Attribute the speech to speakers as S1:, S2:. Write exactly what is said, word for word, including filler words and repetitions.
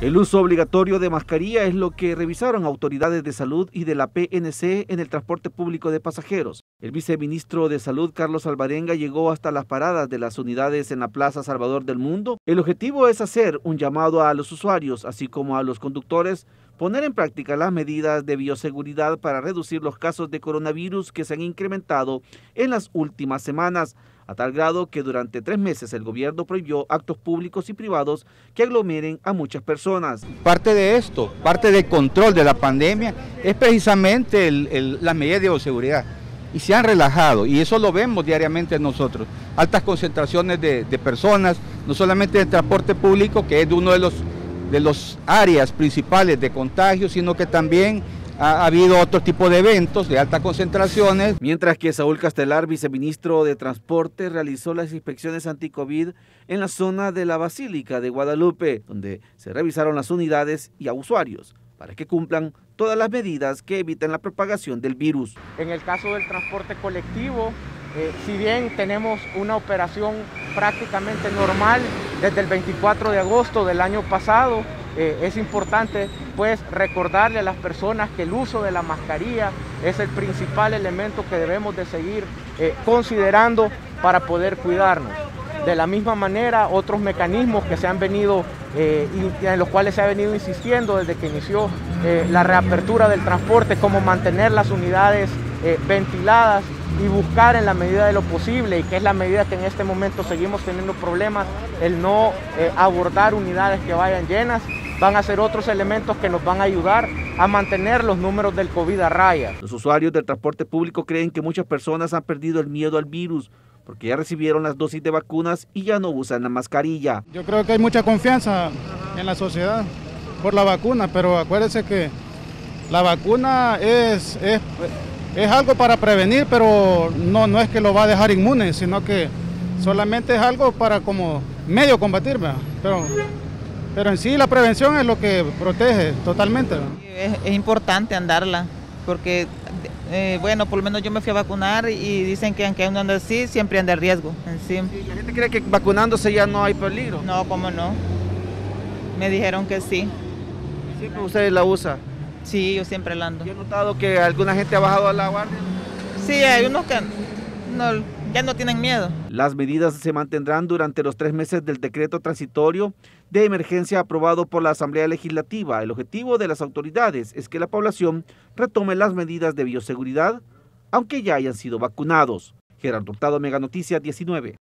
S1: El uso obligatorio de mascarilla es lo que revisaron autoridades de salud y de la P N C en el transporte público de pasajeros. El viceministro de Salud, Carlos Alvarenga, llegó hasta las paradas de las unidades en la Plaza Salvador del Mundo. El objetivo es hacer un llamado a los usuarios, así como a los conductores, poner en práctica las medidas de bioseguridad para reducir los casos de coronavirus que se han incrementado en las últimas semanas, a tal grado que durante tres meses el gobierno prohibió actos públicos y privados que aglomeren a muchas personas.
S2: Parte de esto, parte del control de la pandemia, es precisamente el, el, las medidas de bioseguridad. Y se han relajado, y eso lo vemos diariamente nosotros. Altas concentraciones de, de personas, no solamente del transporte público, que es de uno de los, de los áreas principales de contagio, sino que también ha habido otro tipo de eventos de altas concentraciones.
S1: Mientras que Saúl Castelar, viceministro de Transporte, realizó las inspecciones anti-COVID en la zona de la Basílica de Guadalupe, donde se revisaron las unidades y a usuarios para que cumplan todas las medidas que eviten la propagación del virus.
S3: En el caso del transporte colectivo, eh, si bien tenemos una operación prácticamente normal desde el veinticuatro de agosto del año pasado, Eh, es importante pues recordarle a las personas que el uso de la mascarilla es el principal elemento que debemos de seguir eh, considerando para poder cuidarnos. De la misma manera, otros mecanismos que se han venido eh, y en los cuales se ha venido insistiendo desde que inició eh, la reapertura del transporte, como mantener las unidades eh, ventiladas y buscar en la medida de lo posible, y que es la medida que en este momento seguimos teniendo problemas, el no eh, abordar unidades que vayan llenas. Van a ser otros elementos que nos van a ayudar a mantener los números del COVID a raya.
S1: Los usuarios del transporte público creen que muchas personas han perdido el miedo al virus porque ya recibieron las dosis de vacunas y ya no usan la mascarilla.
S4: Yo creo que hay mucha confianza en la sociedad por la vacuna, pero acuérdense que la vacuna es, es, es algo para prevenir, pero no, no es que lo va a dejar inmune, sino que solamente es algo para como medio combatir, ¿verdad? Pero, pero en sí la prevención es lo que protege totalmente.
S5: Es, es importante andarla, porque eh, bueno, por lo menos yo me fui a vacunar y dicen que aunque uno anda así, siempre anda en riesgo. En sí.
S1: ¿Y la gente cree que vacunándose ya no hay peligro?
S5: No, ¿cómo no? Me dijeron que sí.
S1: ¿Siempre usted la usa?
S5: Sí, yo siempre la ando.
S1: ¿Y he notado que alguna gente ha bajado a la guardia?
S5: Sí, hay unos que no, ya no tienen miedo.
S1: Las medidas se mantendrán durante los tres meses del decreto transitorio de emergencia aprobado por la Asamblea Legislativa. El objetivo de las autoridades es que la población retome las medidas de bioseguridad, aunque ya hayan sido vacunados. Gerardo Hurtado, Mega Noticias diecinueve.